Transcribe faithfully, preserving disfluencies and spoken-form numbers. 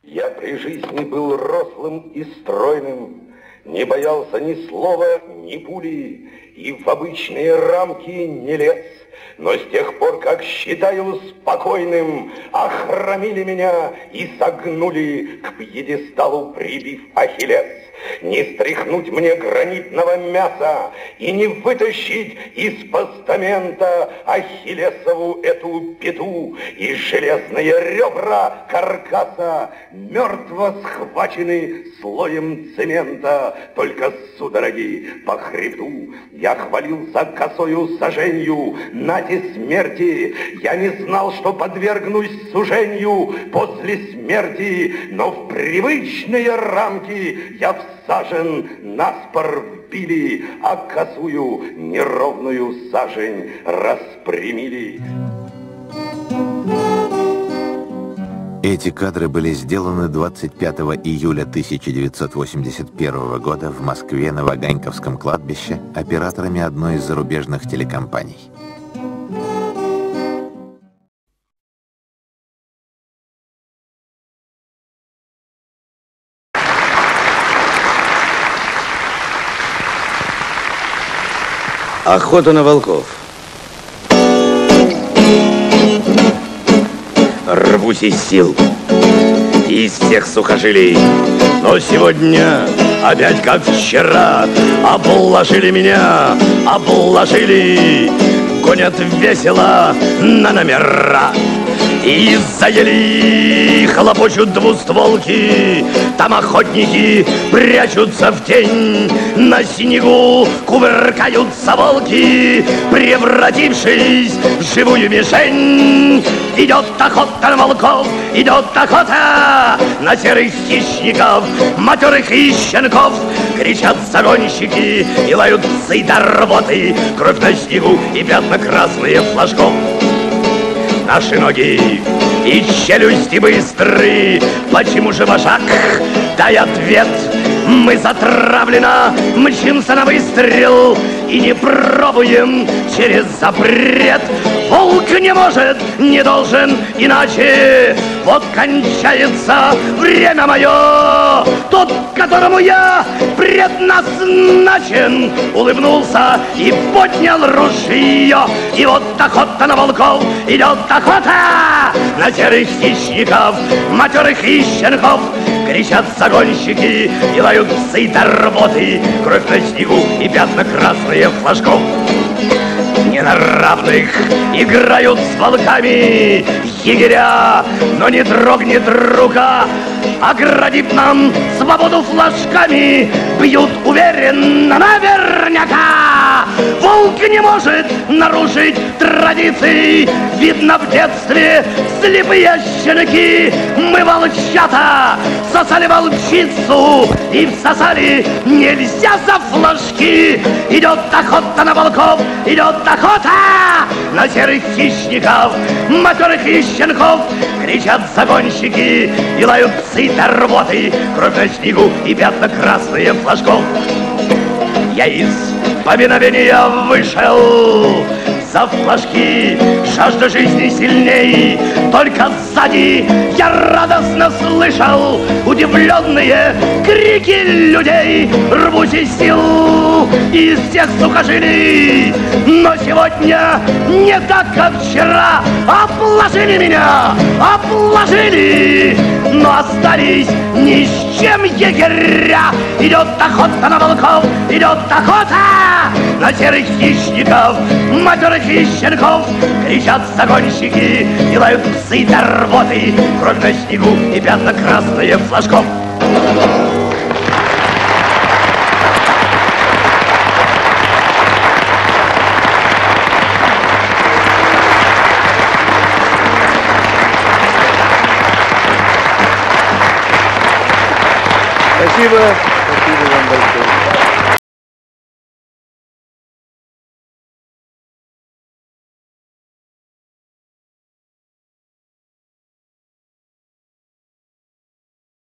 Я при жизни был рослым и стройным, не боялся ни слова, ни пули, и в обычные рамки не лез. Но с тех пор, как считаю спокойным, охромили меня и согнули, к пьедесталу прибив Ахиллес. Не стряхнуть мне гранитного мяса и не вытащить из постамента Ахиллесову эту пету, и железные ребра каркаса мертво схвачены слоем цемента. Только судороги по хребту я хвалился косою саженью. Нате смерти, я не знал, что подвергнусь суженью после смерти, но в привычные рамки я всажен, наспор вбили, а косую неровную сажень распрямили. Эти кадры были сделаны двадцать пятого июля тысяча девятьсот восемьдесят первого года в Москве на Ваганьковском кладбище операторами одной из зарубежных телекомпаний. Охота на волков. Рвусь из сил, из всех сухожилий, но сегодня опять как вчера обложили меня, обложили, гонят весело на номера. И заели, хлопочут двустволки, там охотники прячутся в тень, на снегу кувыркаются волки, превратившись в живую мишень. Идет охота на волков, идет охота на серых хищников, матерых и щенков. Кричат загонщики и лают псы до рвоты, кровь на снегу и пятна красные флажков. Наши ноги и челюсти быстры. Почему же вожак? Дай ответ. Мы затравленно мчимся на выстрел и не пробуем через запрет. Волк не может, не должен иначе. Вот кончается время мое. Тот, которому я предназначен, улыбнулся и поднял ружье. И вот охота на волков, идет охота на серых хищников, матерых и щенков. Кричат загонщики и лают псы до рвоты, кровь на снегу и пятна красные флажков. Не на равных играют с волками егеря, но не дрогнет рука, оградив нам свободу флажками, бьют уверенно наверняка. Волк не может нарушить традиции, видно в детстве слепые щенки. Мы волчата сосали волчицу и всосали нельзя за флажки. Идет охота на волков, идет охота на серых хищников, матерых и щенков. Кричат загонщики и лают псы до рвоты, кровь на снегу и пятна красные флажков. Я из повиновения вышел за флажки, жажда жизни сильней. Только сзади я радостно слышал удивленные крики людей. Рвусь из сил, из всех сухожилий, но сегодня не так, как вчера. Обложили меня, обложили, но остались ни с чем егеря. Идет охота на волков, идет охота на серых хищников, матерых и щенков. Кричат загонщики и лают псы до рвоты, кровь на снегу и пятна красные флажков. Спасибо. Спасибо вам большое.